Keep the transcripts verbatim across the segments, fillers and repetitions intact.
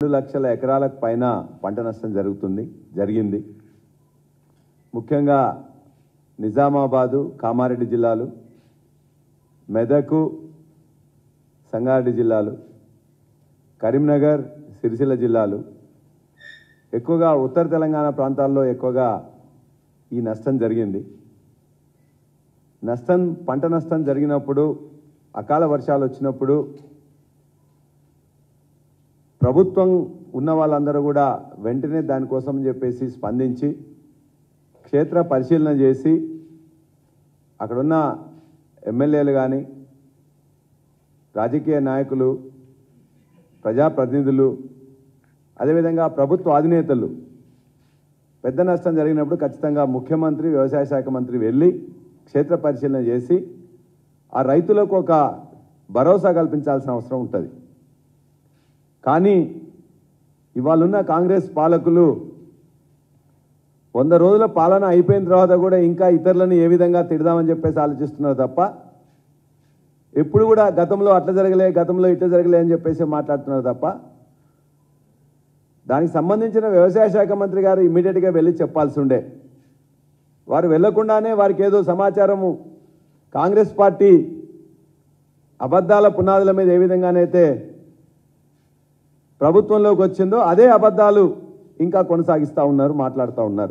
రెండు లక్షల ఎకరాలకు పైన పంట నష్టం జరుగుతుంది జరిగింది. ముఖ్యంగా నిజామాబాదు, కామారెడ్డి జిల్లాలు, మెదకు, సంగారెడ్డి జిల్లాలు, కరీంనగర్, సిరిసిల్ల జిల్లాలు, ఎక్కువగా ఉత్తర తెలంగాణ ప్రాంతాల్లో ఎక్కువగా ఈ నష్టం జరిగింది. నష్టం పంట నష్టం జరిగినప్పుడు, అకాల వర్షాలు వచ్చినప్పుడు ప్రభుత్వం ఉన్న వాళ్ళందరూ కూడా వెంటనే దానికోసం చెప్పేసి స్పందించి క్షేత్ర పరిశీలన చేసి అక్కడున్న ఎమ్మెల్యేలు కానీ, రాజకీయ నాయకులు, ప్రజాప్రతినిధులు, అదేవిధంగా ప్రభుత్వ అధినేతలు పెద్ద నష్టం జరిగినప్పుడు ఖచ్చితంగా ముఖ్యమంత్రి, వ్యవసాయ శాఖ మంత్రి వెళ్ళి క్షేత్ర పరిశీలన చేసి ఆ రైతులకు ఒక భరోసా కల్పించాల్సిన అవసరం ఉంటుంది. కానీ ఇవాళున్న కాంగ్రెస్ పాలకులు వంద రోజుల పాలన అయిపోయిన తర్వాత కూడా ఇంకా ఇతరులను ఏ విధంగా తిడదామని చెప్పేసి ఆలోచిస్తున్నారు తప్ప ఎప్పుడు కూడా గతంలో అట్లా జరగలే, గతంలో ఇట్లా జరగలే అని చెప్పేసి మాట్లాడుతున్నారు తప్ప దానికి సంబంధించిన వ్యవసాయ శాఖ మంత్రి గారు ఇమ్మీడియట్గా వెళ్ళి చెప్పాల్సి ఉండే. వారు వెళ్లకుండానే వారికి ఏదో సమాచారము కాంగ్రెస్ పార్టీ అబద్ధాల పునాదుల మీద ఏ విధంగానైతే ప్రభుత్వంలోకి వచ్చిందో అదే అబద్ధాలు ఇంకా కొనసాగిస్తూ ఉన్నారు, మాట్లాడుతూ ఉన్నారు.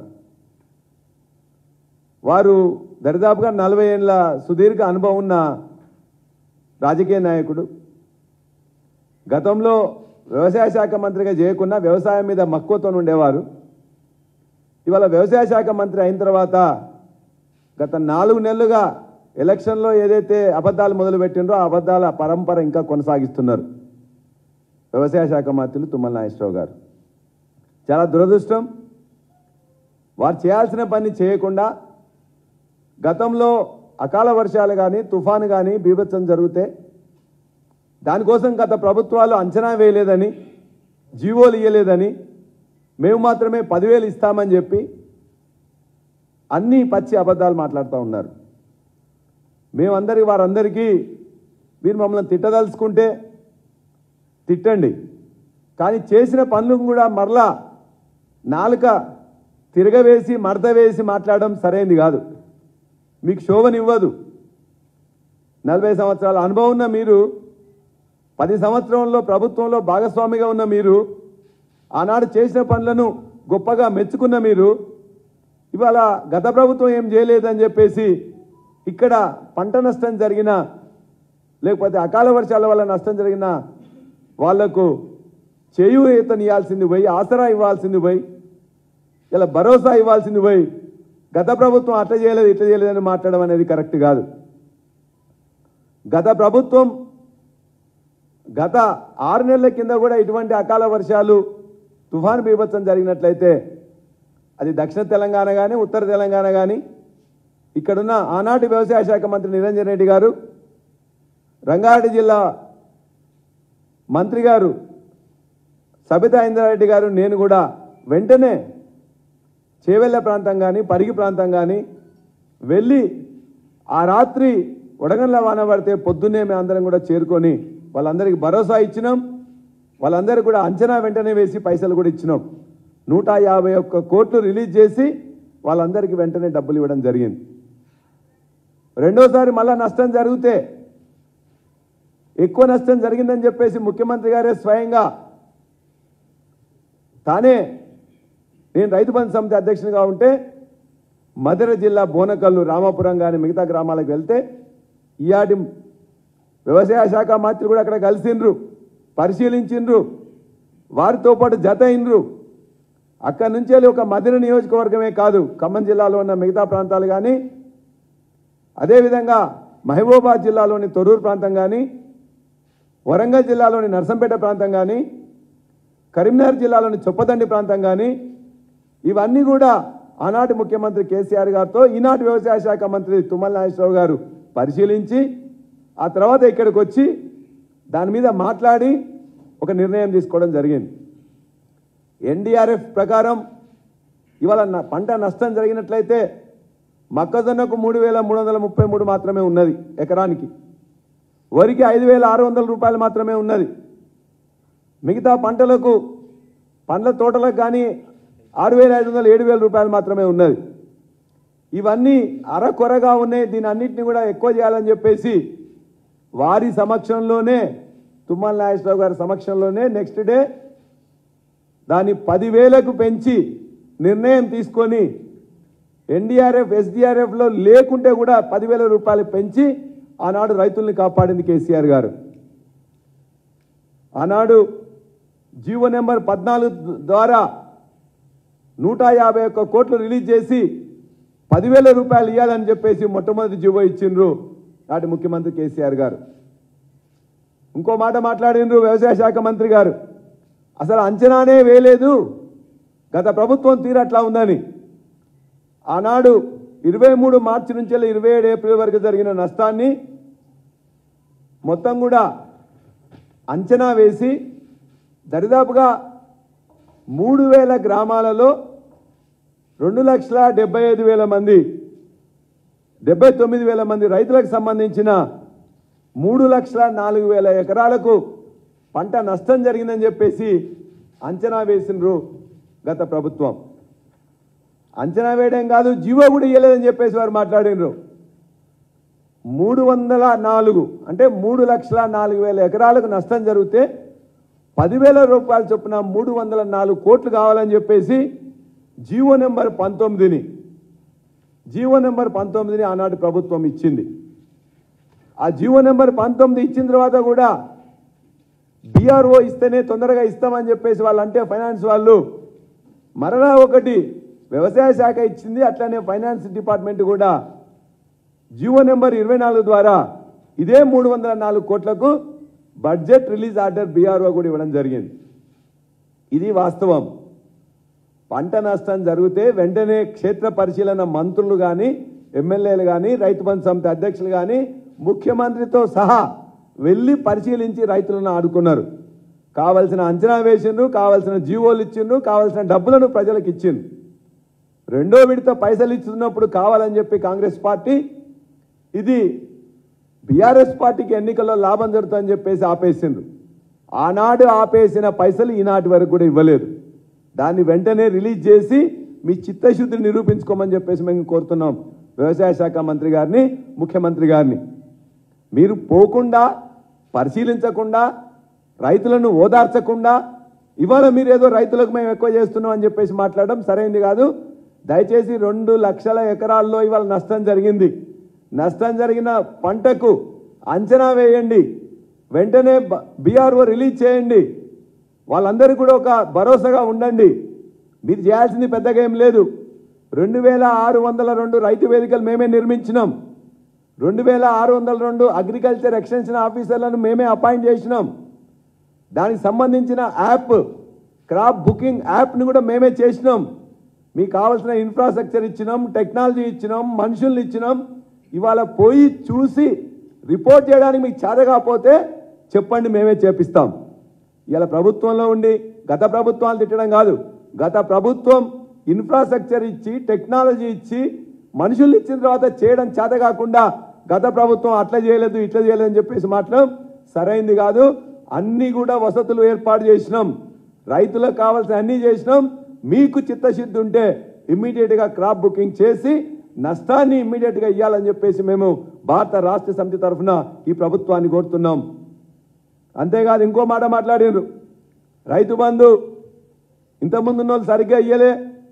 వారు దరిదాపుగా నలభై ఏళ్ళ సుదీర్ఘ అనుభవం ఉన్న రాజకీయ నాయకుడు. గతంలో వ్యవసాయ శాఖ మంత్రిగా చేయకుండా వ్యవసాయం మీద మక్కువతో ఉండేవారు. ఇవాళ వ్యవసాయ శాఖ మంత్రి అయిన తర్వాత గత నాలుగు నెలలుగా ఎలక్షన్లో ఏదైతే అబద్ధాలు మొదలుపెట్టినరో ఆ అబద్ధాల పరంపర ఇంకా కొనసాగిస్తున్నారు వ్యవసాయ శాఖ మంత్రులు తుమ్మల నాగేశ్వరరావు గారు. చాలా దురదృష్టం. వారు చేయాల్సిన పని చేయకుండా గతంలో అకాల వర్షాలు కానీ, తుఫాను కానీ బీభత్సం జరిగితే దానికోసం గత ప్రభుత్వాలు అంచనా వేయలేదని, జీవోలు ఇవ్వలేదని, మేము మాత్రమే పదివేలు ఇస్తామని చెప్పి అన్ని పచ్చి అబద్ధాలు మాట్లాడుతూ ఉన్నారు. మేమందరికీ వారందరికీ మీరు మమ్మల్ని తిట్టదలుచుకుంటే తిట్టండి, కానీ చేసిన పనులు కూడా మరలా నాలుక తిరగవేసి మడత వేసి మాట్లాడడం సరైనది కాదు. మీకు శోభనివ్వదు. నలభై సంవత్సరాల అనుభవం ఉన్న మీరు, పది సంవత్సరంలో ప్రభుత్వంలో భాగస్వామిగా ఉన్న మీరు, ఆనాడు చేసిన పనులను గొప్పగా మెచ్చుకున్న మీరు ఇవాళ గత ప్రభుత్వం ఏం చేయలేదని చెప్పేసి ఇక్కడ పంట నష్టం జరిగిన లేకపోతే అకాల వర్షాల వల్ల నష్టం జరిగిన వాళ్లకు చేయూతనియాల్సింది పోయి, ఆసరా ఇవ్వాల్సింది పోయి, ఇలా భరోసా ఇవ్వాల్సింది పోయి గత ప్రభుత్వం అట్లా చేయలేదు ఇట్లా చేయలేదని మాట్లాడడం అనేది కరెక్ట్ కాదు. గత ప్రభుత్వం గత ఆరు నెలల కింద కూడా ఇటువంటి అకాల వర్షాలు, తుఫాను బీభత్సం జరిగినట్లయితే అది దక్షిణ తెలంగాణ కానీ, ఉత్తర తెలంగాణ కానీ, ఇక్కడున్న ఆనాటి వ్యవసాయ శాఖ మంత్రి నిరంజన్ రెడ్డి గారు, రంగారెడ్డి జిల్లా మంత్రి గారు సబితా ఇంద్రారెడ్డి గారు, నేను కూడా వెంటనే చేవెళ్ళ ప్రాంతం కానీ, పరిగి ప్రాంతం కానీ వెళ్ళి ఆ రాత్రి వడగండ్ల వాన పడితే పొద్దున్నే మేము అందరం కూడా చేరుకొని వాళ్ళందరికీ భరోసా ఇచ్చినాం. వాళ్ళందరికీ కూడా అంచనా వెంటనే వేసి పైసలు కూడా ఇచ్చినాం. నూట యాభై ఒక్క కోట్లు రిలీజ్ చేసి వాళ్ళందరికీ వెంటనే డబ్బులు ఇవ్వడం జరిగింది. రెండోసారి మళ్ళా నష్టం జరిగితే, ఎక్కువ నష్టం జరిగిందని చెప్పేసి ముఖ్యమంత్రి గారే స్వయంగా తానే, నేను రైతు బంధు సమితి అధ్యక్షునిగా ఉంటే మధుర జిల్లా బోనకల్లు, రామాపురం కానీ మిగతా గ్రామాలకు వెళ్తే ఈయాటి వ్యవసాయ శాఖ మంత్రి కూడా అక్కడ కలిసిండ్రు, పరిశీలించిండ్రు, వారితో పాటు జత అయినరు. అక్కడి నుంచి వెళ్ళి ఒక మధుర నియోజకవర్గమే కాదు, ఖమ్మం జిల్లాలో ఉన్న మిగతా ప్రాంతాలు కానీ, అదేవిధంగా మహబూబాబాద్ జిల్లాలోని తొర్రూరు ప్రాంతం కానీ, వరంగల్ జిల్లాలోని నర్సంపేట ప్రాంతం కానీ, కరీంనగర్ జిల్లాలోని చొప్పదండి ప్రాంతం కానీ, ఇవన్నీ కూడా ఆనాటి ముఖ్యమంత్రి కేసీఆర్ గారితో ఈనాటి వ్యవసాయ శాఖ మంత్రి తుమ్మల నాగేశ్వరరావు గారు పరిశీలించి ఆ తర్వాత ఇక్కడికి వచ్చి దాని మీద మాట్లాడి ఒక నిర్ణయం తీసుకోవడం జరిగింది. ఎన్డీఆర్ఎఫ్ ప్రకారం ఇవాళ పంట నష్టం జరిగినట్లయితే మొక్కజొన్నకు మూడు వేల మూడు వందల ముప్పై మూడు మాత్రమే ఉన్నది ఎకరానికి, వరికి ఐదు వేల ఆరు వందల రూపాయలు మాత్రమే ఉన్నది. మిగతా పంటలకు పండ్ల తోటలకు కానీ ఆరు వేల ఐదు వందలు ఏడు వేల రూపాయలు మాత్రమే ఉన్నది. ఇవన్నీ అరకొరగా ఉన్నాయి. దీని అన్నింటినీ కూడా ఎక్కువ చేయాలని చెప్పేసి వారి సమక్షంలోనే, తుమ్మల నాగేశ్వరరావు గారి సమక్షంలోనే నెక్స్ట్ డే దాన్ని పదివేలకు పెంచి నిర్ణయం తీసుకొని ఎన్డీఆర్ఎఫ్ ఎస్డీఆర్ఎఫ్లో లేకుంటే కూడా పదివేల రూపాయలు పెంచి ఆనాడు రైతుల్ని కాపాడింది కేసీఆర్ గారు. ఆనాడు జీవో నెంబర్ పద్నాలుగు ద్వారా నూట యాభై ఒక్క కోట్లు రిలీజ్ చేసి పదివేల రూపాయలు ఇవ్వాలని చెప్పేసి మొట్టమొదటి జీవో ఇచ్చిండ్రు నాటి ముఖ్యమంత్రి కేసీఆర్ గారు. ఇంకో మాట మాట్లాడిండ్రు వ్యవసాయ శాఖ మంత్రి గారు, అసలు అంచనానే వేయలేదు గత ప్రభుత్వం తీరు అట్లా ఉందని. ఆనాడు ఇరవై మూడు మార్చి నుంచి ఇరవై ఏడు ఏప్రిల్ వరకు జరిగిన నష్టాన్ని మొత్తం కూడా అంచనా వేసి దరిదాపుగా మూడు వేల గ్రామాలలో రెండు లక్షల డెబ్బై ఐదు వేల మంది డెబ్బై తొమ్మిది వేల మంది రైతులకు సంబంధించిన మూడు లక్షల నాలుగు వేల ఎకరాలకు పంట నష్టం జరిగిందని చెప్పేసి అంచనా వేసినారు గత ప్రభుత్వం. అంచనా వేయడం కాదు, జీవో కూడా ఇవ్వలేదని చెప్పేసి వారు మాట్లాడినారు. మూడు వందల నాలుగు అంటే మూడు లక్షల నాలుగు వేల ఎకరాలకు నష్టం జరిగితే పదివేల రూపాయలు చొప్పున మూడు వందల నాలుగు కోట్లు కావాలని చెప్పేసి జీవో నెంబర్ పంతొమ్మిదిని జీవో నెంబర్ పంతొమ్మిదిని ఆనాటి ప్రభుత్వం ఇచ్చింది. ఆ జీవో నెంబర్ పంతొమ్మిది ఇచ్చిన తర్వాత కూడా బీఆర్ఓ ఇస్తేనే తొందరగా ఇస్తామని చెప్పేసి వాళ్ళు అంటే ఫైనాన్స్ వాళ్ళు మరలా ఒకటి వ్యవసాయ శాఖ ఇచ్చింది, అట్లనే ఫైనాన్స్ డిపార్ట్మెంట్ కూడా జీవో నెంబర్ ఇరవై నాలుగు ద్వారా ఇదే మూడు వందల నాలుగు కోట్లకు బడ్జెట్ రిలీజ్ ఆర్డర్ బీఆర్ఓ కూడా ఇవ్వడం జరిగింది. ఇది వాస్తవం. పంట నష్టం జరిగితే వెంటనే క్షేత్ర పరిశీలన మంత్రులు కానీ ఎమ్మెల్యేలు కానీ రైతు బంధు సమితి అధ్యక్షులు కానీ ముఖ్యమంత్రితో సహా వెళ్ళి పరిశీలించి రైతులను ఆడుకున్నారు. కావలసిన అంచనా వేసిండ్రు, కావలసిన జీవోలు ఇచ్చిండ్రు, కావలసిన డబ్బులను ప్రజలకు ఇచ్చిండ్రు. రెండో విడత పైసలు ఇస్తున్నప్పుడు కావాలని చెప్పి కాంగ్రెస్ పార్టీ ఇది బీఆర్ఎస్ పార్టీకి ఎన్నికల్లో లాభం జరుగుతుందని చెప్పేసి ఆపేసిండ్రు. ఆనాడు ఆపేసిన పైసలు ఈనాటి వరకు కూడా ఇవ్వలేదు. దాన్ని వెంటనే రిలీజ్ చేసి మీ చిత్తశుద్ధిని నిరూపించుకోమని చెప్పేసి మేము కోరుతున్నాం వ్యవసాయ శాఖ మంత్రి గారిని, ముఖ్యమంత్రి గారిని. మీరు పోకుండా, పరిశీలించకుండా, రైతులను ఓదార్చకుండా ఇవాళ మీరు ఏదో రైతులకు మేము ఎక్కువ చేస్తున్నాం అని చెప్పేసి మాట్లాడడం సరైనది కాదు. దయచేసి రెండు లక్షల ఎకరాల్లో ఇవాళ నష్టం జరిగింది. నష్టం జరిగిన పంటకు అంచనా వేయండి, వెంటనే బీఆర్ఓ రిలీజ్ చేయండి, వాళ్ళందరికీ కూడా ఒక భరోసాగా ఉండండి. మీరు చేయాల్సింది పెద్దగా ఏం లేదు. రెండు వేల ఆరు వందల రెండు రైతు వేదికలు మేమే నిర్మించినాం. రెండు వేల ఆరు వందల రెండు అగ్రికల్చర్ ఎక్స్టెన్షన్ ఆఫీసర్లను మేమే అపాయింట్ చేసినాం. దానికి సంబంధించిన యాప్, క్రాప్ బుకింగ్ యాప్ని కూడా మేమే చేసినాం. మీకు కావాల్సిన ఇన్ఫ్రాస్ట్రక్చర్ ఇచ్చినాం, టెక్నాలజీ ఇచ్చినాం, మనుషుల్ని ఇచ్చినాం. ఇవాళ పోయి చూసి రిపోర్ట్ చేయడానికి మీకు చేత కాకపోతే చెప్పండి, మేమే చేపిస్తాం. ఇలా ప్రభుత్వంలో ఉండి గత ప్రభుత్వాలు తిట్టడం కాదు, గత ప్రభుత్వం ఇన్ఫ్రాస్ట్రక్చర్ ఇచ్చి టెక్నాలజీ ఇచ్చి మనుషులు ఇచ్చిన తర్వాత చేయడం చేత కాకుండా గత ప్రభుత్వం అట్లా చేయలేదు ఇట్లా చేయలేదు అని చెప్పేసి మాట్లాడడం సరైంది కాదు. అన్నీ కూడా వసతులు ఏర్పాటు చేసినాం, రైతులకు కావాల్సిన అన్నీ చేసినాం. మీకు చిత్తశుద్ధి ఉంటే ఇమ్మీడియట్గా క్రాప్ బుకింగ్ చేసి నష్టాన్ని ఇమ్మీడియట్గా ఇవ్వాలని చెప్పేసి మేము భారత రాష్ట్ర సమితి తరఫున ఈ ప్రభుత్వాన్ని కోరుతున్నాం. అంతేకాదు ఇంకో మాట మాట్లాడారు, రైతు బంధు ఇంతకుముందు ఉన్న వాళ్ళు సరిగ్గా ఇయ్యలే,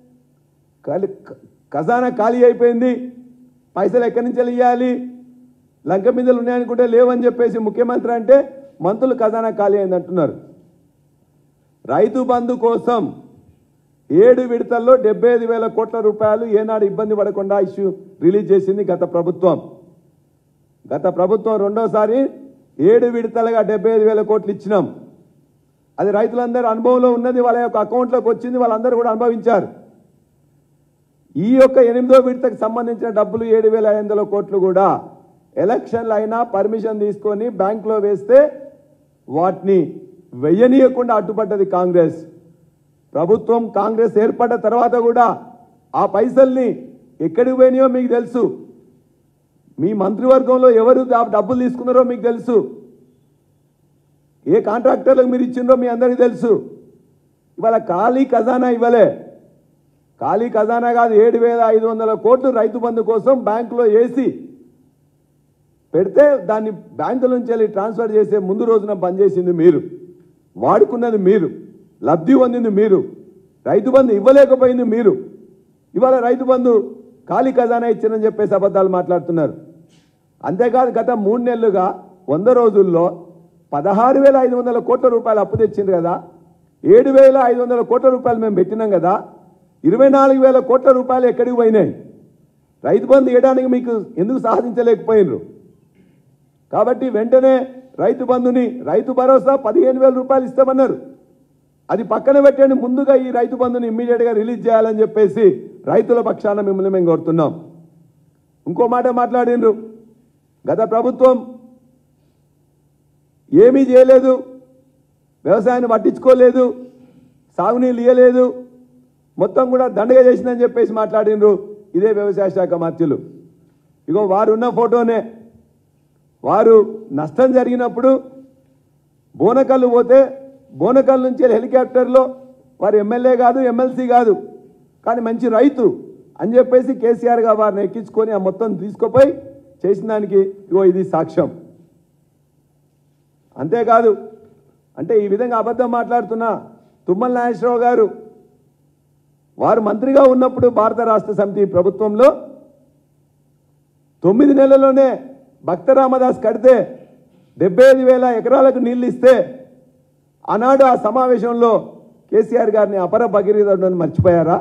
ఖజానా ఖాళీ అయిపోయింది, పైసలు ఎక్కడి నుంచి ఇవ్వాలి, లంక మీదలు ఉన్నాయనుకుంటే లేవని చెప్పేసి ముఖ్యమంత్రి అంటే మంత్రులు ఖజానా ఖాళీ అయింది అంటున్నారు. రైతు బంధు కోసం ఏడు విడతల్లో డెబ్బై ఐదు వేల కోట్ల రూపాయలు ఏనాడు ఇబ్బంది పడకుండా ఇష్యూ రిలీజ్ చేసింది గత ప్రభుత్వం. గత ప్రభుత్వం రెండోసారి ఏడు విడతలుగా డెబ్బై ఐదు వేల కోట్లు ఇచ్చినాం. అది రైతులందరూ అనుభవంలో ఉన్నది, వాళ్ళ యొక్క అకౌంట్లోకి వచ్చింది, వాళ్ళందరూ కూడా అనుభవించారు. ఈ యొక్క ఎనిమిదో విడతకు సంబంధించిన డబ్బులు ఏడు వేల ఐదు వందల కోట్లు కూడా ఎలక్షన్లు అయినా పర్మిషన్ తీసుకొని బ్యాంకులో వేస్తే వాటిని వెయ్యనీయకుండా అడ్డుపడ్డది కాంగ్రెస్ ప్రభుత్వం. కాంగ్రెస్ ఏర్పడ్డ తర్వాత కూడా ఆ పైసల్ని ఎక్కడికి పోయినాయో మీకు తెలుసు, మీ మంత్రివర్గంలో ఎవరు డబ్బులు తీసుకున్నారో మీకు తెలుసు, ఏ కాంట్రాక్టర్లకు మీరు ఇచ్చిండ్రో మీ అందరికీ తెలుసు. ఇవాళ ఖాళీ ఖజానా ఇవ్వలే, ఖాళీ ఖజానా కాదు, ఏడు వేల ఐదు వందల కోట్లు రైతు బంధు కోసం బ్యాంకులో వేసి పెడితే దాన్ని బ్యాంకుల నుంచి వెళ్ళి ట్రాన్స్ఫర్ చేసే ముందు రోజున బంద్ చేసింది మీరు, వాడుకున్నది మీరు, లబ్ధి పొందింది మీరు, రైతు బంధు ఇవ్వలేకపోయింది మీరు. ఇవాళ రైతు బంధు ఖాళీ ఖజానా ఇచ్చారని చెప్పేసి అబద్ధాలు మాట్లాడుతున్నారు. అంతేకాదు గత మూడు నెలలుగా వంద రోజుల్లో పదహారు వేల ఐదు వందల కోట్ల రూపాయలు అప్పు తెచ్చింది కదా, ఏడు వేల ఐదు వందల కోట్ల రూపాయలు మేము పెట్టినాం కదా, ఇరవై నాలుగు వేల కోట్ల రూపాయలు ఎక్కడికి పోయినాయి? రైతు బంధు ఇవ్వడానికి మీకు ఎందుకు సాధించలేకపోయినరు? కాబట్టి వెంటనే రైతు బంధుని, రైతు భరోసా పదిహేను వేల రూపాయలు ఇస్తామన్నారు, అది పక్కన పెట్టండి, ముందుగా ఈ రైతు బంధుని ఇమ్మీడియట్గా రిలీజ్ చేయాలని చెప్పేసి రైతుల పక్షాన మిమ్మల్ని మేము కోరుతున్నాం. ఇంకో మాట మాట్లాడినరు, గత ప్రభుత్వం ఏమీ చేయలేదు, వ్యవసాయాన్ని పట్టించుకోలేదు, సాగునీళ్ళు ఇయ్యలేదు, మొత్తం కూడా దండగా చేసిందని చెప్పేసి మాట్లాడినరు ఇదే వ్యవసాయ శాఖ మంత్రులు. ఇగో వారు ఉన్న ఫోటోనే, వారు నష్టం జరిగినప్పుడు బోనకల్లు పోతే బోనకల్ నుంచి హెలికాప్టర్లో వారు ఎమ్మెల్యే కాదు, ఎమ్మెల్సీ కాదు, కానీ మంచి రైతు అని చెప్పేసి కేసీఆర్గా వారిని ఎక్కించుకొని ఆ మొత్తం తీసుకుపోయి చేసిన దానికి ఇగో ఇది సాక్ష్యం. అంతేకాదు అంటే ఈ విధంగా అబద్ధం మాట్లాడుతున్న తుమ్మల నాగేశ్వరరావు గారు వారు మంత్రిగా ఉన్నప్పుడు భారత రాష్ట్ర సమితి ప్రభుత్వంలో తొమ్మిది నెలల్లోనే భక్త రామదాస్ కడితే డెబ్బై ఐదు వేల ఎకరాలకు నీళ్లు ఇస్తే ఆనాడు ఆ సమావేశంలో కేసీఆర్ గారిని అపర భగీరథుడని మర్చిపోయారా?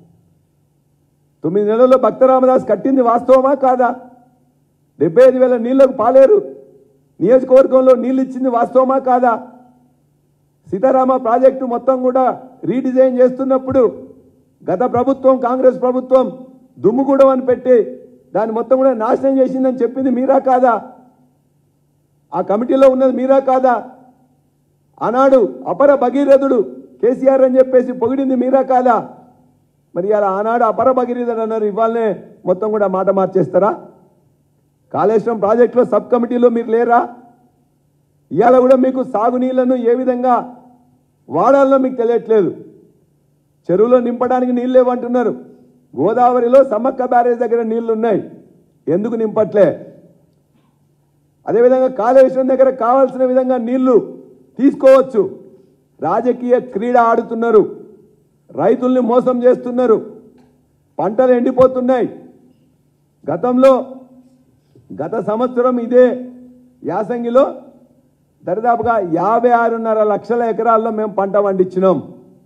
తొమ్మిది నెలల్లో భక్త రామదాస్ కట్టింది వాస్తవమా కాదా? డెబ్బై ఐదు వేల నీళ్లకు పాలేరు నియోజకవర్గంలో నీళ్ళు ఇచ్చింది వాస్తవమా కాదా? సీతారామ ప్రాజెక్టు మొత్తం కూడా రీడిజైన్ చేస్తున్నప్పుడు గత ప్రభుత్వం, కాంగ్రెస్ ప్రభుత్వం దుమ్ముగూడెం అని పెట్టి దాన్ని మొత్తం కూడా నాశనం చేసిందని చెప్పింది మీరా కాదా? ఆ కమిటీలో ఉన్నది మీరా కాదా? ఆనాడు అపర భగీరథుడు కేసీఆర్ అని చెప్పేసి పొగిడింది మీరా కాదా? మరి అలా ఆనాడు అపర భగీరథుడు అన్నారు, ఇవాళనే మొత్తం కూడా మాట మార్చేస్తారా? కాళేశ్వరం ప్రాజెక్టులో సబ్ కమిటీలో మీరు లేరా? ఇవాళ కూడా మీకు సాగునీళ్లను ఏ విధంగా వాడాలో మీకు తెలియట్లేదు. చెరువులో నింపడానికి నీళ్ళు లేవంటున్నారు, గోదావరిలో సమ్మక్క బ్యారేజ్ దగ్గర నీళ్లు ఉన్నాయి, ఎందుకు నింపట్లే? అదేవిధంగా కాళేశ్వరం దగ్గర కావాల్సిన విధంగా నీళ్లు తీసుకోవచ్చు, రాజకీయ క్రీడ ఆడుతున్నారు, రైతుల్ని మోసం చేస్తున్నారు, పంటలు ఎండిపోతున్నాయి. గతంలో గత సంవత్సరం ఇదే యాసంగిలో దరిదాపుగా యాభై ఆరున్నర లక్షల ఎకరాల్లో మేము పంట పండించినాం.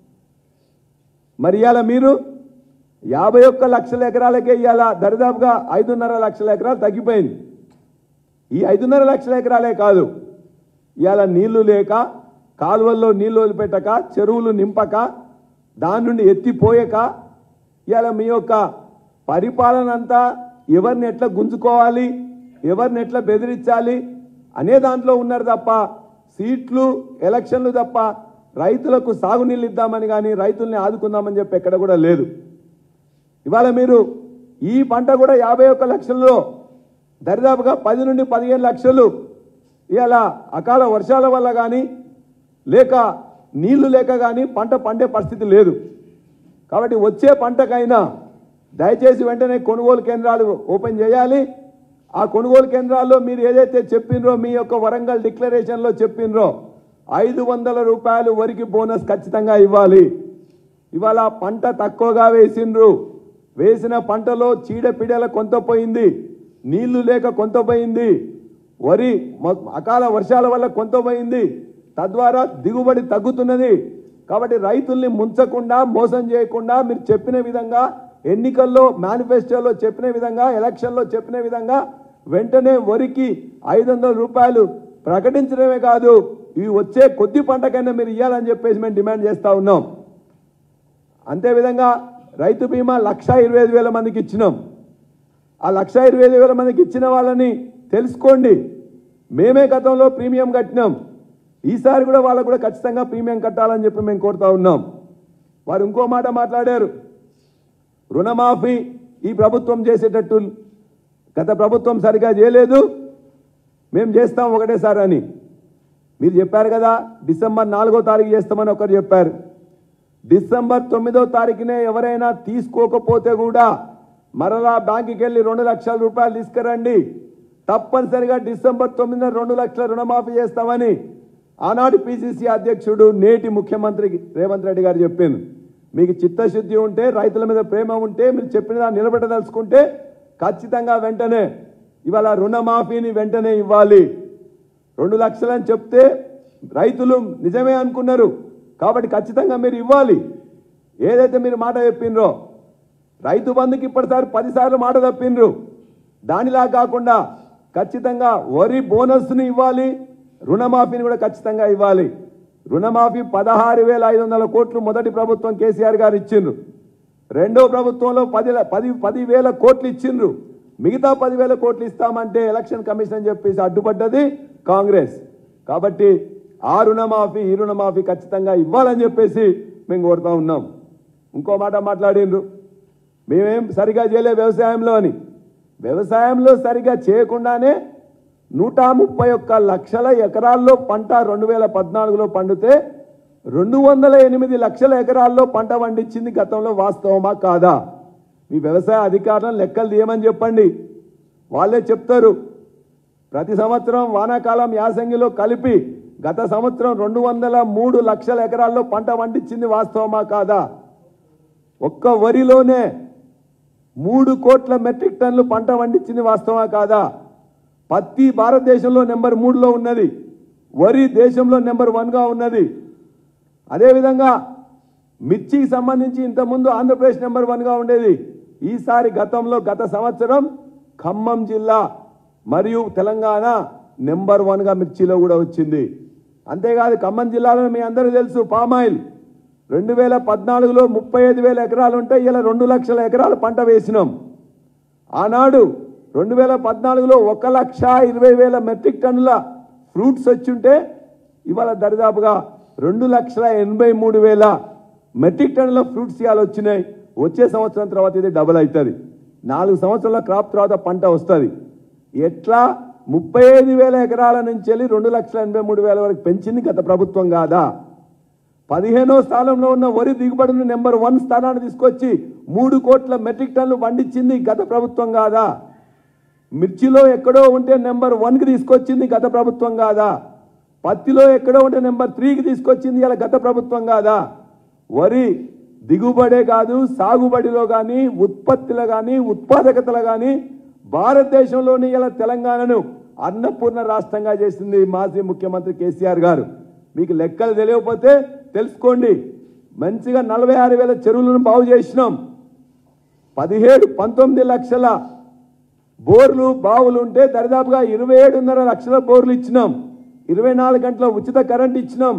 మరి ఇవాళ మీరు యాభై ఒక్క లక్షల ఎకరాలకే ఇవాళ దరిదాపుగా ఐదున్నర లక్షల ఎకరాలు తగ్గిపోయింది. ఈ ఐదున్నర లక్షల ఎకరాలే కాదు, ఇవాళ నీళ్లు లేక, కాలువల్లో నీళ్లు వదిలిపెట్టక, చెరువులు నింపక, దాని నుండి ఎత్తిపోయక ఇవాళ మీ యొక్క పరిపాలన అంతా ఎవరిని ఎట్లా గుంజుకోవాలి, ఎవరిని ఎట్లా బెదిరించాలి అనే దాంట్లో ఉన్నారు తప్ప సీట్లు, ఎలక్షన్లు తప్ప రైతులకు సాగునీళ్ళు ఇద్దామని కానీ రైతుల్ని ఆదుకుందామని చెప్పి ఎక్కడ కూడా లేదు. ఇవాళ మీరు ఈ పంట కూడా యాభై ఒక్క లక్షల్లో దరిదాపుగా పది నుండి పదిహేను లక్షలు ఇవాళ అకాల వర్షాల వల్ల కానీ లేక నీళ్లు లేక కానీ పంట పండే పరిస్థితి లేదు. కాబట్టి వచ్చే పంటకైనా దయచేసి వెంటనే కొనుగోలు కేంద్రాలు ఓపెన్ చేయాలి. ఆ కొనుగోలు కేంద్రాల్లో మీరు ఏదైతే చెప్పినరో, మీ యొక్క వరంగల్ డిక్లరేషన్లో చెప్పినరో ఐదు వందల రూపాయలు వరకు బోనస్ ఖచ్చితంగా ఇవ్వాలి. ఇవాళ పంట తక్కువగా వేసిండ్రు, వేసిన పంటలో చీడపీడల కొంత పోయింది, నీళ్లు లేక కొంత పోయింది, వరి అకాల వర్షాల వల్ల కొంత పోయింది, తద్వారా దిగుబడి తగ్గుతున్నది. కాబట్టి రైతుల్ని ముంచకుండా, మోసం చేయకుండా మీరు చెప్పిన విధంగా ఎన్నికల్లో మేనిఫెస్టోలో చెప్పిన విధంగా, ఎలక్షన్లో చెప్పిన విధంగా వెంటనే వరికి ఐదు వందల రూపాయలు ప్రకటించడమే కాదు, ఇవి వచ్చే కొద్ది పంటకైనా మీరు ఇవ్వాలని చెప్పేసి మేము డిమాండ్ చేస్తూ ఉన్నాం. అంతేవిధంగా రైతు బీమా లక్ష ఇరవై ఐదు వేల మందికి ఇచ్చినాం. ఆ లక్ష ఇరవై ఐదు వేల మందికి ఇచ్చిన వాళ్ళని తెలుసుకోండి, మేమే గతంలో ప్రీమియం కట్టినాం, ఈసారి కూడా వాళ్ళకు కూడా ఖచ్చితంగా ప్రీమియం కట్టాలని చెప్పి మేము కోరుతా ఉన్నాం. వారు ఇంకో మాట మాట్లాడారు, రుణమాఫీ ఈ ప్రభుత్వం చేసేటట్టు గత ప్రభుత్వం సరిగా చేయలేదు, మేము చేస్తాం ఒకటేసారి అని. మీరు చెప్పారు కదా డిసెంబర్ నాలుగో తారీఖు చేస్తామని ఒకరు చెప్పారు, డిసెంబర్ తొమ్మిదో తారీఖునే ఎవరైనా తీసుకోకపోతే కూడా మరలా బ్యాంకుకి వెళ్ళి రెండు లక్షల రూపాయలు తీసుకురండి, తప్పనిసరిగా డిసెంబర్ తొమ్మిదిన రెండు లక్షల రుణమాఫీ చేస్తామని ఆనాటి పిసిసి అధ్యక్షుడు నేటి ముఖ్యమంత్రి రేవంత్ రెడ్డి గారు చెప్పింది. మీకు చిత్తశుద్ధి ఉంటే, రైతుల మీద ప్రేమ ఉంటే, మీరు చెప్పిన నిలబెట్టదలుచుకుంటే ఖచ్చితంగా వెంటనే ఇవాళ రుణమాఫీని వెంటనే ఇవ్వాలి. రెండు లక్షలని చెప్తే రైతులు నిజమే అనుకున్నారు కాబట్టి ఖచ్చితంగా మీరు ఇవ్వాలి. ఏదైతే మీరు మాట చెప్పిండ్రో రైతు బంధుకి ఇప్పటిసారి పదిసార్లు మాట తప్పిండ్రు, దానిలా కాకుండా ఖచ్చితంగా వరి బోనస్ని ఇవ్వాలి, రుణమాఫీని కూడా ఖచ్చితంగా ఇవ్వాలి. రుణమాఫీ పదహారు వేల ఐదు వందల కోట్లు మొదటి ప్రభుత్వం కేసీఆర్ గారు ఇచ్చిండ్రు, రెండో ప్రభుత్వంలో పది పది పదివేల కోట్లు ఇచ్చిండ్రు, మిగతా పదివేల కోట్లు ఇస్తామంటే ఎలక్షన్ కమిషన్ అని చెప్పేసి అడ్డుపడ్డది కాంగ్రెస్. కాబట్టి ఆ రుణమాఫీ ఈ రుణమాఫీ ఖచ్చితంగా ఇవ్వాలని చెప్పేసి మేము కోరుతా ఉన్నాం. ఇంకో మాట మాట్లాడిండ్రు, మేమేం సరిగా చేయలే వ్యవసాయంలో అని. వ్యవసాయంలో సరిగా చేయకుండానే నూట ముప్పై ఒక్క లక్షల ఎకరాల్లో పంట రెండు వేల పద్నాలుగులో పండితే రెండు వందల ఎనిమిది లక్షల ఎకరాల్లో పంట పండించింది గతంలో వాస్తవమా కాదా? మీ వ్యవసాయ అధికారులను లెక్కలు తీయమని చెప్పండి, వాళ్ళే చెప్తారు. ప్రతి సంవత్సరం వానాకాలం యాసంగిలో కలిపి గత సంవత్సరం రెండు వందల మూడు లక్షల ఎకరాల్లో పంట పండించింది వాస్తవమా కాదా? ఒక్క వరిలోనే మూడు కోట్ల మెట్రిక్ టన్నులు పంట పండించింది వాస్తవమా కాదా? పత్తి భారతదేశంలో నెంబర్ మూడులో ఉన్నది, వరి దేశంలో నెంబర్ వన్గా ఉన్నది. అదేవిధంగా మిర్చికి సంబంధించి ఇంతకుముందు ఆంధ్రప్రదేశ్ నెంబర్ వన్గా ఉండేది. ఈసారి గతంలో గత సంవత్సరం ఖమ్మం జిల్లా మరియు తెలంగాణ నెంబర్ వన్గా మిర్చిలో కూడా వచ్చింది. అంతేకాదు ఖమ్మం జిల్లాలో మీ అందరూ తెలుసు పామాయిల్ రెండు వేల పద్నాలుగులో ముప్పై ఐదు వేల ఎకరాలు ఉంటే ఇలా రెండు లక్షల ఎకరాలు పంట వేసినాం. ఆనాడు రెండు వేల పద్నాలుగులో ఒక లక్ష ఇరవై వేల మెట్రిక్ టన్నుల ఫ్రూట్స్ వచ్చుంటే ఇవాళ దరిదాపుగా రెండు లక్షల ఎనభై మూడు వేల మెట్రిక్ టన్నుల ఫ్రూట్స్ ఇవాళ వచ్చినాయి. వచ్చే సంవత్సరం తర్వాత ఇది డబుల్ అవుతుంది. నాలుగు సంవత్సరాల క్రాప్ తర్వాత పంట వస్తుంది. ఎట్లా ముప్పై ఐదు వేల ఎకరాల నుంచి వెళ్ళి రెండు లక్షల ఎనభై మూడు వేల వరకు పెంచింది గత ప్రభుత్వం కాదా? పదిహేనో స్థానంలో ఉన్న వరి దిగుబడిని నెంబర్ వన్ స్థానాన్ని తీసుకొచ్చి మూడు కోట్ల మెట్రిక్ టన్నులు పండించింది గత ప్రభుత్వం కాదా? మిర్చిలో ఎక్కడో ఉంటే నెంబర్ వన్కి తీసుకొచ్చింది గత ప్రభుత్వం కాదా? పత్తిలో ఎక్కడో ఉంటే నెంబర్ త్రీకి తీసుకొచ్చింది ఇలా గత ప్రభుత్వం కాదా? వరి దిగుబడే కాదు, సాగుబడిలో కానీ ఉత్పత్తిలో కానీ ఉత్పాదకతలో కానీ భారతదేశంలోని ఇలా తెలంగాణను అన్నపూర్ణ రాష్ట్రంగా చేసింది మాజీ ముఖ్యమంత్రి కేసీఆర్ గారు. మీకు లెక్కలు తెలియకపోతే తెలుసుకోండి. మంచిగా నలభై ఆరు వేల చెరువులను బాగు చేసినాం. పదిహేడు పంతొమ్మిది లక్షల బోర్లు బావులు ఉంటే దరిదాపుగా ఇరవై ఏడున్నర లక్షల బోర్లు ఇచ్చినాం. ఇరవై నాలుగు గంటల ఉచిత కరెంట్ ఇచ్చినాం.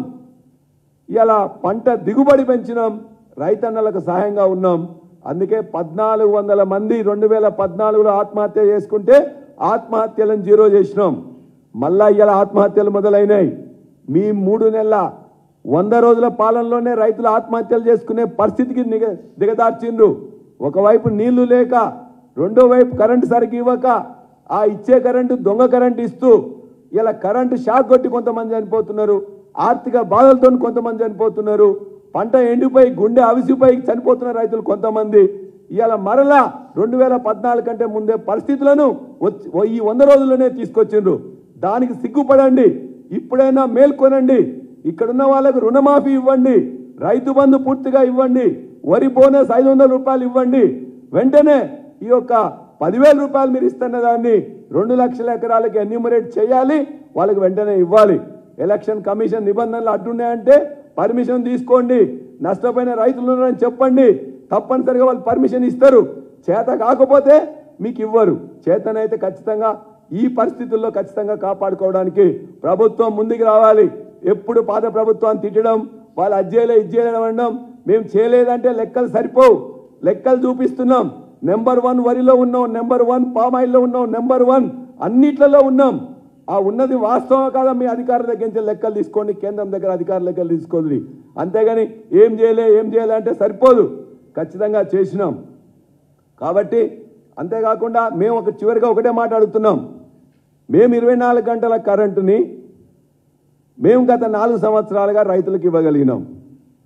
ఇలా పంట దిగుబడి పెంచినాం, రైతన్నలకు సహాయంగా ఉన్నాం. అందుకే పద్నాలుగు వందల మంది రెండు వేల పద్నాలుగులో ఆత్మహత్య చేసుకుంటే ఆత్మహత్యలను జీరో చేసినాం. మళ్ళా ఇలా ఆత్మహత్యలు మొదలైనాయి. మీ మూడు నెలల వంద రోజుల పాలనలోనే రైతులు ఆత్మహత్యలు చేసుకునే పరిస్థితికి దిగ దిగదార్చిండ్రు. ఒకవైపు నీళ్లు లేక, రెండో వైపు కరెంటు సరిగ్గా ఇవ్వక, ఆ ఇచ్చే కరెంటు దొంగ కరెంటు ఇస్తూ ఇలా కరెంటు షాక్ కొట్టి కొంతమంది చనిపోతున్నారు, ఆర్థిక బాధలతో కొంతమంది చనిపోతున్నారు, పంట ఎండిపోయి గుండె అవిసిపోయి చనిపోతున్న రైతులు కొంతమంది. ఇవాళ మరలా రెండు వేల పద్నాలుగు కంటే ముందే పరిస్థితులను ఈ వంద రోజుల్లోనే తీసుకొచ్చిండ్రు. దానికి సిగ్గుపడండి, ఇప్పుడైనా మేల్కొనండి. ఇక్కడున్న వాళ్ళకు రుణమాఫీ ఇవ్వండి, రైతు బంధు పూర్తిగా ఇవ్వండి, వరి బోనస్ ఐదు వందల రూపాయలు ఇవ్వండి. వెంటనే ఈ యొక్క పదివేల రూపాయలు మీరు ఇస్తున్న దాన్ని రెండు లక్షల ఎకరాలకి ఎన్యూమరేట్ చేయాలి, వాళ్ళకి వెంటనే ఇవ్వాలి. ఎలక్షన్ కమిషన్ నిబంధనలు అడ్డున్నాయంటే పర్మిషన్ తీసుకోండి. నష్టపోయిన రైతులు ఉన్నారని చెప్పండి, తప్పనిసరిగా వాళ్ళు పర్మిషన్ ఇస్తారు. చేత కాకపోతే మీకు ఇవ్వరు. చేతనైతే ఖచ్చితంగా ఈ పరిస్థితుల్లో ఖచ్చితంగా కాపాడుకోవడానికి ప్రభుత్వం ముందుకు రావాలి. ఎప్పుడు పాత ప్రభుత్వాన్ని తిట్టడం, వాళ్ళు అజ్జేయలే ఇజ్జేయడం అనడం, మేము చేయలేదంటే లెక్కలు సరిపోవు. లెక్కలు చూపిస్తున్నాం. నెంబర్ వన్ వరిలో ఉన్నాం, నెంబర్ వన్ పామాయిల్లో ఉన్నాం, నెంబర్ వన్ అన్నిట్లలో ఉన్నాం. ఆ ఉన్నది వాస్తవం కాదా? మీ అధికారుల దగ్గర నుంచి లెక్కలు తీసుకోండి, కేంద్రం దగ్గర అధికారుల లెక్కలు తీసుకోండి. అంతేగాని ఏం చేయలే ఏం చేయలే అంటే సరిపోదు. ఖచ్చితంగా చేసినాం. కాబట్టి అంతేకాకుండా మేము ఒక చివరిగా ఒకటే మాట్లాడుతున్నాం. మేము ఇరవై నాలుగు గంటల కరెంటుని మేము గత నాలుగు సంవత్సరాలుగా రైతులకు ఇవ్వగలిగినాం.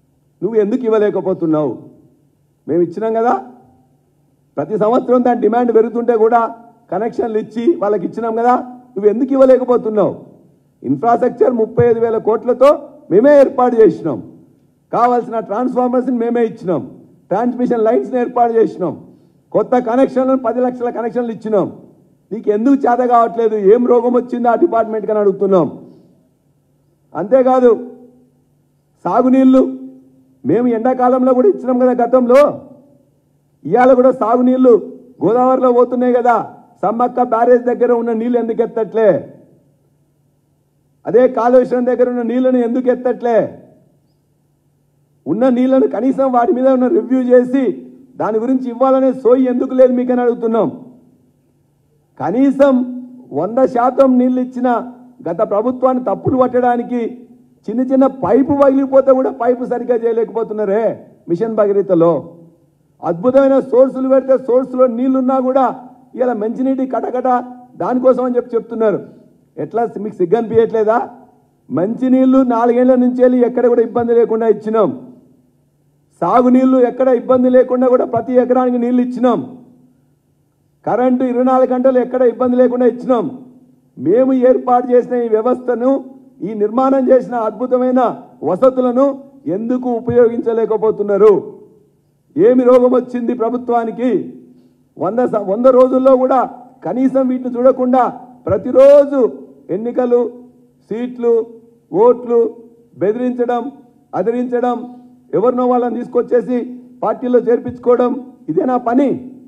నువ్వు ఎందుకు ఇవ్వలేకపోతున్నావు? మేము ఇచ్చినాం కదా, ప్రతి సంవత్సరం దాని డిమాండ్ పెరుగుతుంటే కూడా కనెక్షన్లు ఇచ్చి వాళ్ళకి ఇచ్చినాం కదా, నువ్వు ఎందుకు ఇవ్వలేకపోతున్నావు? ఇన్ఫ్రాస్ట్రక్చర్ ముప్పై ఐదు వేల కోట్లతో మేమే ఏర్పాటు చేసినాం, కావాల్సిన ట్రాన్స్ఫార్మర్స్ని మేమే ఇచ్చినాం, ట్రాన్స్మిషన్ లైన్స్ని ఏర్పాటు చేసినాం, కొత్త కనెక్షన్లను పది లక్షల కనెక్షన్లు ఇచ్చినాం. నీకు ఎందుకు చేత కావట్లేదు? ఏం రోగం వచ్చింది ఆ డిపార్ట్మెంట్కి అని అడుగుతున్నాం. అంతేకాదు సాగునీళ్ళు మేము ఎండాకాలంలో కూడా ఇచ్చినాం కదా గతంలో, ఇవాళ కూడా సాగునీళ్ళు గోదావరిలో పోతున్నాయి కదా, సమ్మక్క బ్యారేజ్ దగ్గర ఉన్న నీళ్ళు ఎందుకు ఎత్తట్లే? అదే కాళేశ్వరం దగ్గర ఉన్న నీళ్ళని ఎందుకు ఎత్తట్లే? ఉన్న నీళ్లను కనీసం వాటి మీద ఉన్న రివ్యూ చేసి దాని గురించి ఇవ్వాలనే సోయి ఎందుకు లేదు మీకని అడుగుతున్నాం. కనీసం వంద శాతం నీళ్ళు ఇచ్చిన గత ప్రభుత్వాన్ని తప్పులు పట్టడానికి చిన్న చిన్న పైపు పగిలిపోతే కూడా పైపు సరిగ్గా చేయలేకపోతున్నారే. మిషన్ భగీరథలో అద్భుతమైన సోర్సులు పెడితే సోర్సులో నీళ్లున్నా కూడా ఇలా మంచినీటి కటకట దానికోసం అని చెప్పి చెప్తున్నారు. ఎట్లా మీకు సిగ్గనిపించట్లేదా? మంచినీళ్లు నాలుగేళ్ల నుంచి వెళ్ళి ఎక్కడ కూడా ఇబ్బంది లేకుండా ఇచ్చినాం, సాగునీళ్లు ఎక్కడ ఇబ్బంది లేకుండా కూడా ప్రతి ఎకరానికి నీళ్లు ఇచ్చినాం, కరెంటు ఇరవై నాలుగు గంటలు ఎక్కడ ఇబ్బంది లేకుండా ఇచ్చినాం. మేము ఏర్పాటు చేసిన ఈ వ్యవస్థను, ఈ నిర్మాణం చేసిన అద్భుతమైన వసతులను ఎందుకు ఉపయోగించలేకపోతున్నారు? ఏమి రోగం వచ్చింది ప్రభుత్వానికి? వంద వంద రోజుల్లో కూడా కనీసం వీటిని చూడకుండా ప్రతిరోజు ఎన్నికలు, సీట్లు, ఓట్లు బెదిరించడం, అదిరించడం, ఎవరినో వాళ్ళని తీసుకొచ్చేసి పార్టీలో చేర్పించుకోవడం, ఇదేనా పని?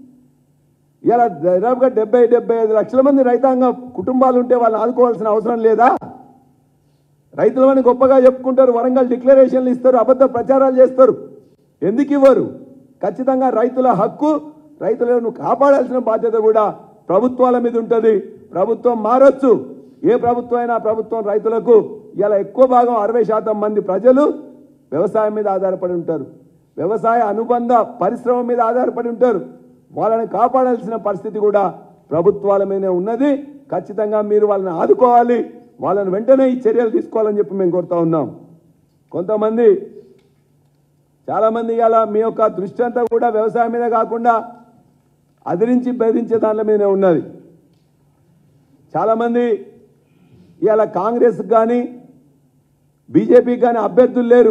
ఇలా దాదాపుగా డెబ్బై డెబ్బై ఐదు లక్షల మంది రైతాంగ కుటుంబాలు ఉంటే వాళ్ళని ఆదుకోవాల్సిన అవసరం లేదా? రైతులమని గొప్పగా చెప్పుకుంటారు, వరంగల్ డిక్లరేషన్లు ఇస్తారు, అబద్ధ ప్రచారాలు చేస్తారు. ఎందుకు ఇవ్వరు? ఖచ్చితంగా రైతుల హక్కు, రైతులను కాపాడాల్సిన బాధ్యత కూడా ప్రభుత్వాల మీద ఉంటుంది. ప్రభుత్వం మారొచ్చు, ఏ ప్రభుత్వం అయినా ప్రభుత్వం రైతులకు ఇలా ఎక్కువ భాగం అరవై శాతం మంది ప్రజలు వ్యవసాయం మీద ఆధారపడి ఉంటారు, వ్యవసాయ అనుబంధ పరిశ్రమ మీద ఆధారపడి ఉంటారు. వాళ్ళని కాపాడాల్సిన పరిస్థితి కూడా ప్రభుత్వాల మీదే ఉన్నది. ఖచ్చితంగా మీరు వాళ్ళని ఆదుకోవాలి, వాళ్ళని వెంటనే ఈ చర్యలు తీసుకోవాలని చెప్పి మేము కోరుతా ఉన్నాం. కొంతమంది చాలామంది ఇలా మీ యొక్క దృష్టి అంతా కూడా వ్యవసాయం మీద కాకుండా అదిరించి బెదిరించే దాంట్లో మీదే ఉన్నది. చాలామంది ఇవాళ కాంగ్రెస్ కానీ బీజేపీకి కానీ అభ్యర్థులు లేరు,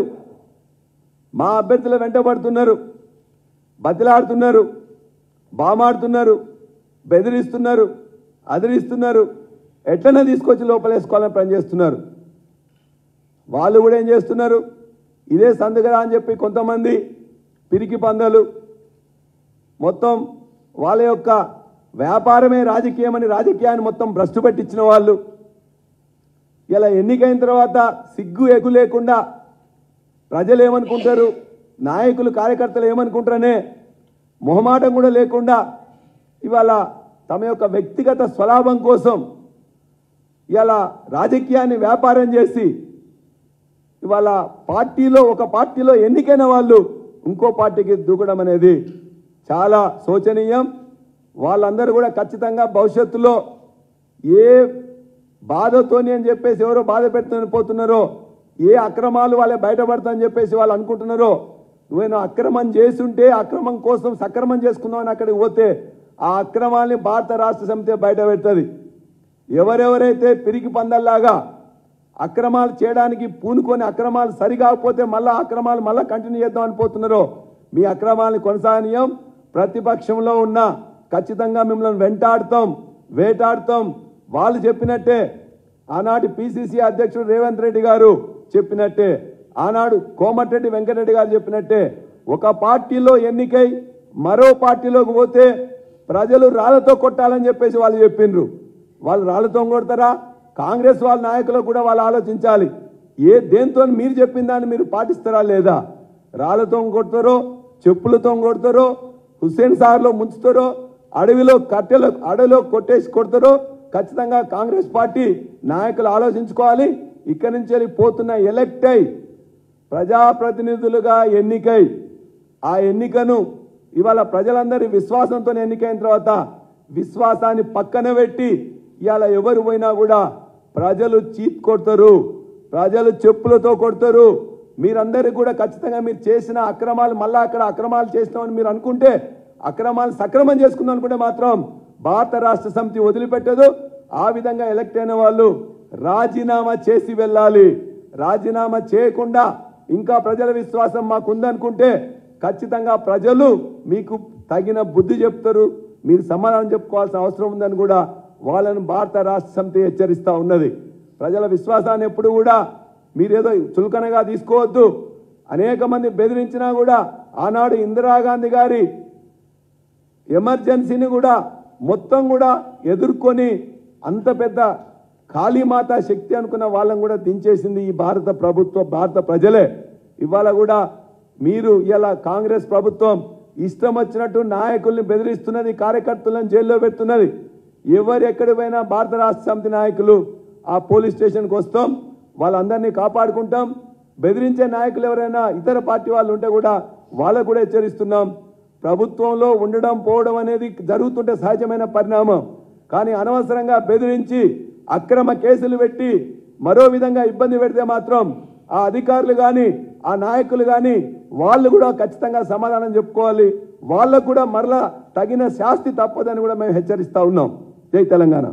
మా అభ్యర్థుల వెంటబడుతున్నారు, బతిలాడుతున్నారు, బామాడుతున్నారు, బెదిరిస్తున్నారు, అదిరిస్తున్నారు, ఎట్లనే తీసుకొచ్చి లోపలేసుకోవాలని పనిచేస్తున్నారు. వాళ్ళు కూడా ఏం చేస్తున్నారు? ఇదే సందుగదా అని చెప్పి కొంతమంది పిరికి పందలు మొత్తం వాళ్ళ యొక్క వ్యాపారమే రాజకీయమని రాజకీయాన్ని మొత్తం భ్రష్టు పెట్టించిన వాళ్ళు ఇలా ఎన్నికైన తర్వాత సిగ్గు ఎగు లేకుండా ప్రజలు ఏమనుకుంటారు, నాయకులు కార్యకర్తలు ఏమనుకుంటారనే మొహమాటం కూడా లేకుండా ఇవాళ తమ యొక్క వ్యక్తిగత స్వలాభం కోసం ఇలా రాజకీయాన్ని వ్యాపారం చేసి ఇవాళ పార్టీలో ఒక పార్టీలో ఎన్నికైన వాళ్ళు ఇంకో పార్టీకి దూకడం అనేది చాలా శోచనీయం. వాళ్ళందరూ కూడా ఖచ్చితంగా భవిష్యత్తులో ఏ బాధతోని అని చెప్పేసి ఎవరో బాధ పెడుతూ పోతున్నారో, ఏ అక్రమాలు వాళ్ళే బయటపడతాయని చెప్పేసి వాళ్ళు అనుకుంటున్నారో, నువ్వేనో అక్రమం చేస్తుంటే అక్రమం కోసం సక్రమం చేసుకుందామని అక్కడికి పోతే ఆ అక్రమాల్ని భారత రాష్ట్ర సమితి బయట పెడుతుంది. ఎవరెవరైతే పిరికి పందల్లాగా అక్రమాలు చేయడానికి పూనుకొని అక్రమాలు సరికాకపోతే మళ్ళా అక్రమాలు మళ్ళా కంటిన్యూ చేద్దాం అనిపోతున్నారో, మీ అక్రమాలను కొనసాగనీయం. ప్రతిపక్షంలో ఉన్న ఖచ్చితంగా మిమ్మల్ని వెంటాడుతాం, వేటాడుతాం. వాళ్ళు చెప్పినట్టే ఆనాటి పిసిసి అధ్యక్షుడు రేవంత్ రెడ్డి గారు చెప్పినట్టే, ఆనాడు కోమటిరెడ్డి వెంకటరెడ్డి గారు చెప్పినట్టే, ఒక పార్టీలో ఎన్నికై మరో పార్టీలోకి పోతే ప్రజలు రాళ్లతో కొట్టాలని చెప్పేసి వాళ్ళు చెప్పిండ్రు. వాళ్ళు రాళ్లతో కొడతారా? కాంగ్రెస్ వాళ్ళ నాయకులకు కూడా వాళ్ళు ఆలోచించాలి, ఏ దేంతో మీరు చెప్పిన దాన్ని మీరు పాటిస్తారా లేదా? రాళ్లతో కొడతారో, చెప్పులతో కొడతారో, హుస్సేన్ సాగర్లో ముంచుతారో, అడవిలో కట్టెలు అడవిలో కొట్టేసి కొడతారో, ఖచ్చితంగా కాంగ్రెస్ పార్టీ నాయకులు ఆలోచించుకోవాలి. ఇక్కడి నుంచి వెళ్ళి పోతున్న ఎలక్ట్ అయి ప్రజాప్రతినిధులుగా ఎన్నికై ఆ ఎన్నికను ఇవాళ ప్రజలందరి విశ్వాసంతో ఎన్నికైన తర్వాత విశ్వాసాన్ని పక్కన పెట్టి ఇవాళ ఎవరు పోయినా కూడా ప్రజలు చీప్ కొడతారు, ప్రజలు చెప్పులతో కొడతారు, మీరందరూ కూడా ఖచ్చితంగా మీరు చేసిన అక్రమాలు మళ్ళా అక్కడ అక్రమాలు చేసినామని మీరు అనుకుంటే అక్రమాలు సక్రమం చేసుకుందాం అనుకుంటే మాత్రం భారత రాష్ట్ర సమితి వదిలిపెట్టదు. ఆ విధంగా ఎలక్ట్ అయిన వాళ్ళు రాజీనామా చేసి వెళ్ళాలి. రాజీనామా చేయకుండా ఇంకా ప్రజల విశ్వాసం మాకు ఉందనుకుంటే ఖచ్చితంగా ప్రజలు మీకు తగిన బుద్ధి చెప్తారు. మీరు సమాధానం చెప్పుకోవాల్సిన అవసరం ఉందని కూడా వాళ్ళను భారత రాష్ట్ర సమితి హెచ్చరిస్తూ ఉన్నది. ప్రజల విశ్వాసాన్ని ఎప్పుడు కూడా మీరేదో చులకనగా తీసుకోవద్దు. అనేక మంది బెదిరించినా కూడా ఆనాడు ఇందిరాగాంధీ గారి ఎమర్జెన్సీని కూడా మొత్తం కూడా ఎదుర్కొని అంత పెద్ద కాళీమాత శక్తి అనుకున్న వాళ్ళని కూడా దించేసింది ఈ భారత ప్రభుత్వం, భారత ప్రజలే. ఇవాళ కూడా మీరు ఇలా కాంగ్రెస్ ప్రభుత్వం ఇష్టం వచ్చినట్టు నాయకుల్ని బెదిరిస్తున్నది, కార్యకర్తలను జైల్లో పెడుతున్నది. ఎవరు ఎక్కడి పోయినా భారత రాష్ట్ర సమితి నాయకులు ఆ పోలీస్ స్టేషన్కి వస్తాం, వాళ్ళందరినీ కాపాడుకుంటాం. బెదిరించే నాయకులు ఎవరైనా ఇతర పార్టీ వాళ్ళు ఉంటే కూడా వాళ్ళకు కూడా హెచ్చరిస్తున్నాం. ప్రభుత్వంలో ఉండడం పోవడం అనేది జరుగుతుంటే సహజమైన పరిణామం. కానీ అనవసరంగా బెదిరించి అక్రమ కేసులు పెట్టి మరో విధంగా ఇబ్బంది పెడితే మాత్రం ఆ అధికారులు కానీ ఆ నాయకులు కానీ వాళ్ళు కూడా ఖచ్చితంగా సమాధానం చెప్పుకోవాలి. వాళ్ళకు కూడా మరలా తగిన శాస్తి తప్పదని కూడా మేము హెచ్చరిస్తూ ఉన్నాం. జై తెలంగాణ.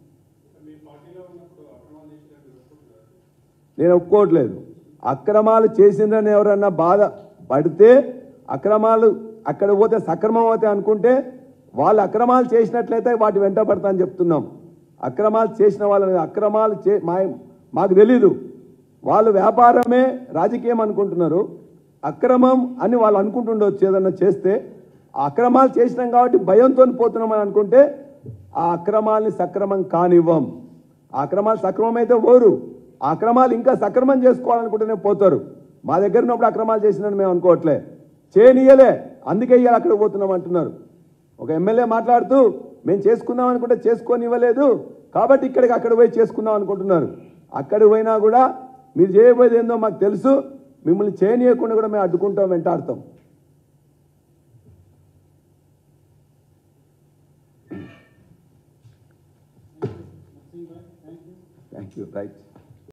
నేను ఒప్పుకోవట్లేదు. అక్రమాలు చేసిందని ఎవరన్నా బాధ పడితే అక్రమాలు అక్కడ పోతే సక్రమం అవుతాయి అనుకుంటే వాళ్ళు అక్రమాలు చేసినట్లయితే వాటి వెంట పడతా అని చెప్తున్నాం. అక్రమాలు చేసిన వాళ్ళని అక్రమాలు చే మా మాకు తెలీదు. వాళ్ళు వ్యాపారమే రాజకీయం అనుకుంటున్నారు. అక్రమం అని వాళ్ళు అనుకుంటుండొచ్చు. ఏదన్నా చేస్తే ఆ అక్రమాలు చేసినాం కాబట్టి భయంతో పోతున్నామని అనుకుంటే ఆ అక్రమాలని సక్రమం కానివ్వం. ఆ అక్రమాలు సక్రమం అయితే పోరు. ఆ అక్రమాలు ఇంకా సక్రమం చేసుకోవాలనుకుంటేనే పోతారు. మా దగ్గర ఉన్నప్పుడు అక్రమాలు చేసినని మేము అనుకోవట్లే, చేయనీయలే, అందుకే ఇవాళ అక్కడ పోతున్నాం అంటున్నారు. ఒక ఎమ్మెల్యే మాట్లాడుతూ మేము చేసుకుందాం అనుకుంటే చేసుకొని ఇవ్వలేదు కాబట్టి ఇక్కడికి అక్కడ పోయి చేసుకుందాం అనుకుంటున్నారు. అక్కడికి పోయినా కూడా మీరు చేయబోయేది ఏందో మాకు తెలుసు. మిమ్మల్ని చేయనీయకుండా కూడా మేము అడ్డుకుంటాం, వెంటాడతాం. Thank you. రైట్.